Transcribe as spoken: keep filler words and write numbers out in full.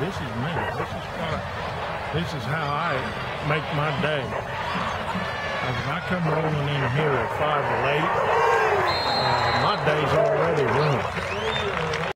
this is me. This is what, this is how I make my day. Like if I come rolling in here at five to eight,